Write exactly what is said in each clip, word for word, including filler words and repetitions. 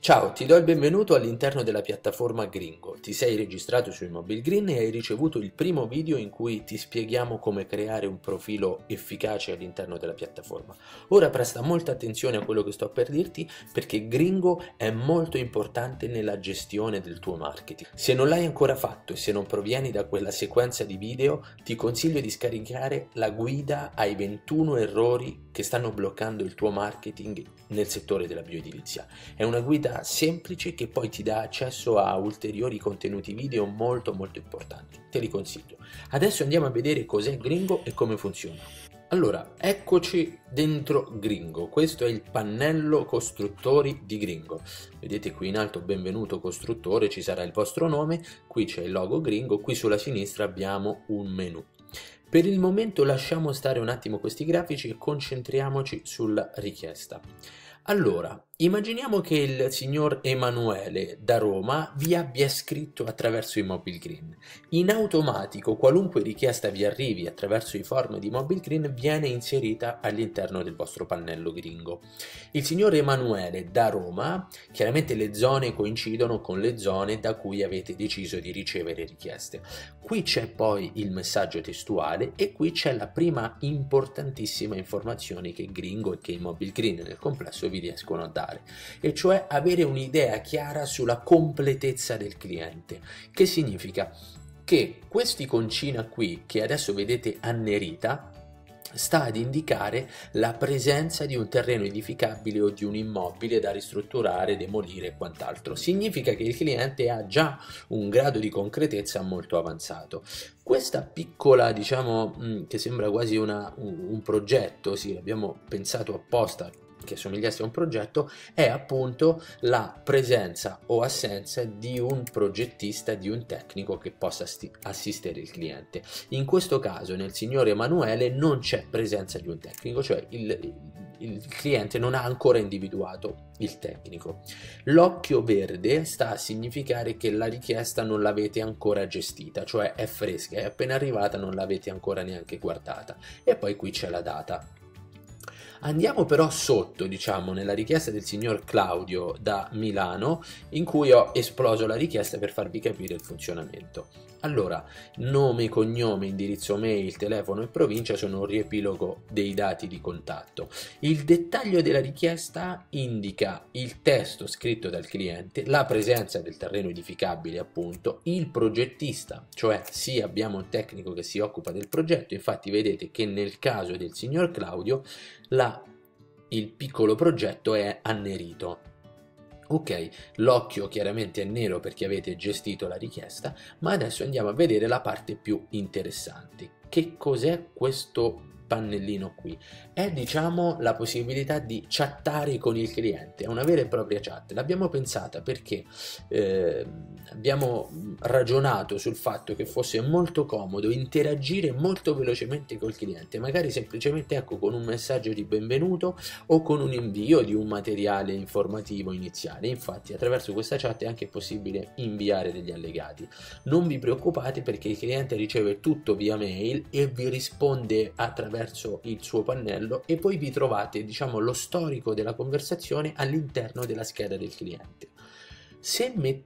Ciao, ti do il benvenuto all'interno della piattaforma Gringo. Ti sei registrato su Mobile Green e hai ricevuto il primo video in cui ti spieghiamo come creare un profilo efficace all'interno della piattaforma. Ora presta molta attenzione a quello che sto per dirti perché Gringo è molto importante nella gestione del tuo marketing. Se non l'hai ancora fatto e se non provieni da quella sequenza di video, ti consiglio di scaricare la guida ai ventuno errori che stanno bloccando il tuo marketing nel settore della bioedilizia. È una guida semplice che poi ti dà accesso a ulteriori contenuti video molto molto importanti. Te li consiglio. Adesso andiamo a vedere cos'è Gringo e come funziona. Allora, eccoci dentro Gringo. Questo è il pannello costruttori di Gringo. Vedete qui in alto benvenuto costruttore, ci sarà il vostro nome, qui c'è il logo Gringo, qui sulla sinistra abbiamo un menu. Per il momento lasciamo stare un attimo questi grafici e concentriamoci sulla richiesta. Allora, immaginiamo che il signor Emanuele da Roma vi abbia scritto attraverso i Mobile Green. In automatico qualunque richiesta vi arrivi attraverso i form di Mobile Green viene inserita all'interno del vostro pannello Gringo. Il signor Emanuele da Roma, chiaramente le zone coincidono con le zone da cui avete deciso di ricevere richieste. Qui c'è poi il messaggio testuale e qui c'è la prima importantissima informazione che Gringo e che i Mobile Green nel complesso vi riescono a dare, e cioè avere un'idea chiara sulla completezza del cliente. Che significa? Che quest'iconcina qui, che adesso vedete annerita, sta ad indicare la presenza di un terreno edificabile o di un immobile da ristrutturare, demolire e quant'altro. Significa che il cliente ha già un grado di concretezza molto avanzato. Questa piccola, diciamo, che sembra quasi una, un, un progetto, sì, l'abbiamo pensato apposta che somigliasse a un progetto, è appunto la presenza o assenza di un progettista, di un tecnico che possa assistere il cliente. In questo caso nel signor Emanuele non c'è presenza di un tecnico, cioè il, il cliente non ha ancora individuato il tecnico. L'occhio verde sta a significare che la richiesta non l'avete ancora gestita, cioè è fresca, è appena arrivata, non l'avete ancora neanche guardata, e poi qui c'è la data. Andiamo però sotto, diciamo, nella richiesta del signor Claudio da Milano, in cui ho esploso la richiesta per farvi capire il funzionamento. Allora, nome, cognome, indirizzo mail, telefono e provincia sono un riepilogo dei dati di contatto. Il dettaglio della richiesta indica il testo scritto dal cliente, la presenza del terreno edificabile appunto, il progettista, cioè sì, abbiamo un tecnico che si occupa del progetto. Infatti vedete che nel caso del signor Claudio la, il piccolo progetto è annerito. Ok, l'occhio chiaramente è nero perché avete gestito la richiesta, ma adesso andiamo a vedere la parte più interessante. Che cos'è questo pannellino qui? È, diciamo, la possibilità di chattare con il cliente, è una vera e propria chat. L'abbiamo pensata perché eh, abbiamo ragionato sul fatto che fosse molto comodo interagire molto velocemente col cliente, magari semplicemente, ecco, con un messaggio di benvenuto o con un invio di un materiale informativo iniziale. Infatti attraverso questa chat è anche possibile inviare degli allegati. Non vi preoccupate perché il cliente riceve tutto via mail e vi risponde attraverso il suo pannello, e poi vi trovate, diciamo, lo storico della conversazione all'interno della scheda del cliente. Se, me...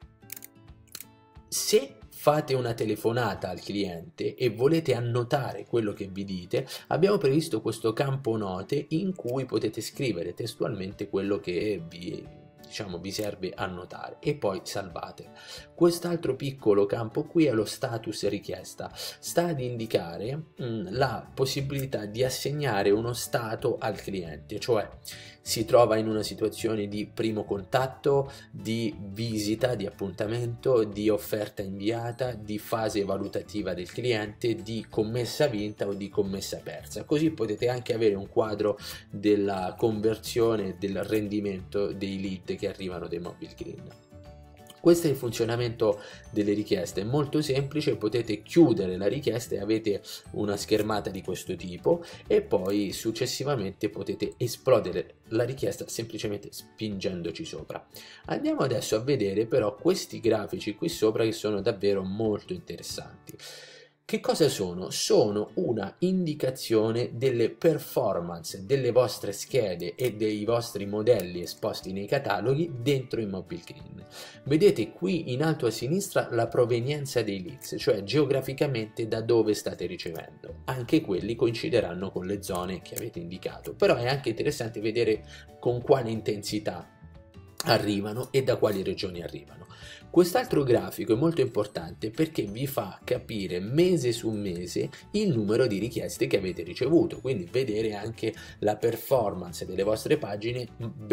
Se fate una telefonata al cliente e volete annotare quello che vi dite, abbiamo previsto questo campo note in cui potete scrivere testualmente quello che vi, diciamo, vi serve annotare e poi salvate. Quest'altro piccolo campo qui è lo status richiesta, sta ad indicare mh, la possibilità di assegnare uno stato al cliente, cioè si trova in una situazione di primo contatto, di visita, di appuntamento, di offerta inviata, di fase valutativa del cliente, di commessa vinta o di commessa persa. Così potete anche avere un quadro della conversione e del rendimento dei lead che arrivano dai Mobile Green. Questo è il funzionamento delle richieste, è molto semplice, potete chiudere la richiesta e avete una schermata di questo tipo, e poi successivamente potete esplodere la richiesta semplicemente spingendoci sopra. Andiamo adesso a vedere però questi grafici qui sopra che sono davvero molto interessanti. Che cosa sono? Sono una indicazione delle performance delle vostre schede e dei vostri modelli esposti nei cataloghi dentro Immobile Green. Vedete qui in alto a sinistra la provenienza dei leads, cioè geograficamente da dove state ricevendo. Anche quelli coincideranno con le zone che avete indicato, però è anche interessante vedere con quale intensità arrivano e da quali regioni arrivano. Quest'altro grafico è molto importante perché vi fa capire mese su mese il numero di richieste che avete ricevuto, quindi vedere anche la performance delle vostre pagine,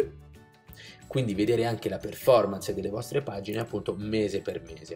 quindi vedere anche la performance delle vostre pagine appunto mese per mese.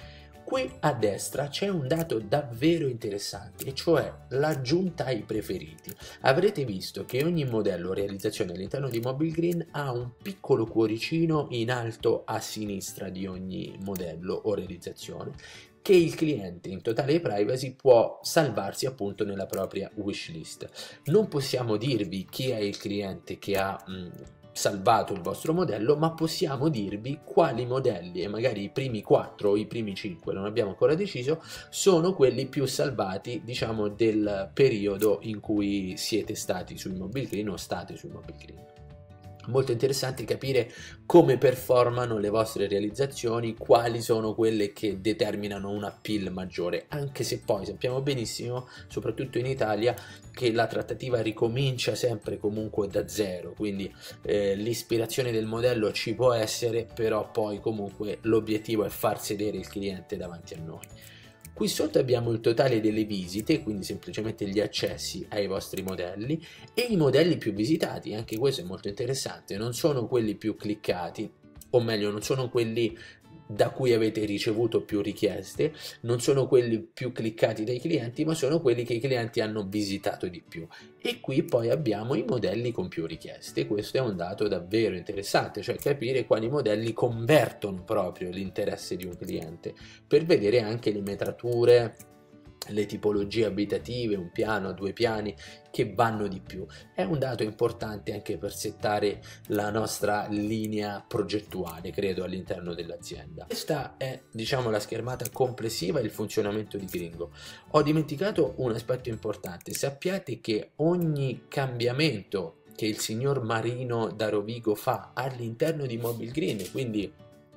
Qui a destra c'è un dato davvero interessante, e cioè l'aggiunta ai preferiti. Avrete visto che ogni modello o realizzazione all'interno di Immobile Green ha un piccolo cuoricino in alto a sinistra di ogni modello o realizzazione, che il cliente in totale privacy può salvarsi appunto nella propria wishlist. Non possiamo dirvi chi è il cliente che ha mh, salvato il vostro modello, ma possiamo dirvi quali modelli, e magari i primi quattro o i primi cinque, non abbiamo ancora deciso, sono quelli più salvati, diciamo, del periodo in cui siete stati su Immobile Green o state su Immobile Green. Molto interessante capire come performano le vostre realizzazioni, quali sono quelle che determinano un appeal maggiore, anche se poi sappiamo benissimo, soprattutto in Italia, che la trattativa ricomincia sempre comunque da zero, quindi eh, l'ispirazione del modello ci può essere, però poi comunque l'obiettivo è far sedere il cliente davanti a noi. Qui sotto abbiamo il totale delle visite, quindi semplicemente gli accessi ai vostri modelli, e i modelli più visitati. Anche questo è molto interessante, non sono quelli più cliccati, o meglio non sono quelli da cui avete ricevuto più richieste, non sono quelli più cliccati dai clienti, ma sono quelli che i clienti hanno visitato di più. E qui poi abbiamo i modelli con più richieste. Questo è un dato davvero interessante, cioè capire quali modelli convertono proprio l'interesse di un cliente, per vedere anche le metrature, le tipologie abitative, un piano, due piani, che vanno di più. È un dato importante anche per settare la nostra linea progettuale, credo, all'interno dell'azienda. Questa è, diciamo, la schermata complessiva e il funzionamento di Gringo. Ho dimenticato un aspetto importante: sappiate che ogni cambiamento che il signor Marino da Rovigo fa all'interno di Immobile Green, quindi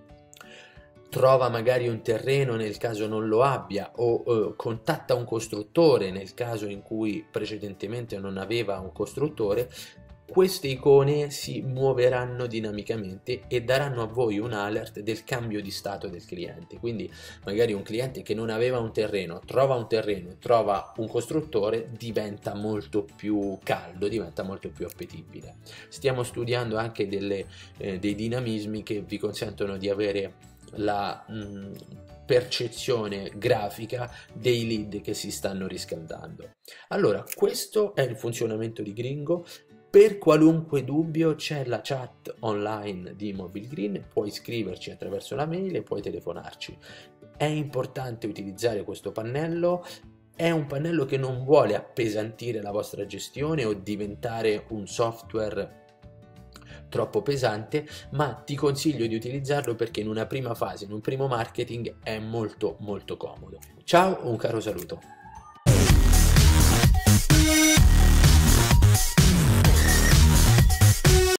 trova magari un terreno nel caso non lo abbia, o eh, contatta un costruttore nel caso in cui precedentemente non aveva un costruttore, queste icone si muoveranno dinamicamente e daranno a voi un alert del cambio di stato del cliente. Quindi magari un cliente che non aveva un terreno trova un terreno e trova un costruttore, diventa molto più caldo, diventa molto più appetibile. Stiamo studiando anche delle, eh, dei dinamismi che vi consentono di avere la mh, percezione grafica dei lead che si stanno riscaldando. Allora, questo è il funzionamento di Gringo. Per qualunque dubbio c'è la chat online di Immobile Green, puoi scriverci attraverso la mail e puoi telefonarci. È importante utilizzare questo pannello. È un pannello che non vuole appesantire la vostra gestione o diventare un software troppo pesante, ma ti consiglio di utilizzarlo perché in una prima fase, in un primo marketing, è molto molto comodo. Ciao, un caro saluto.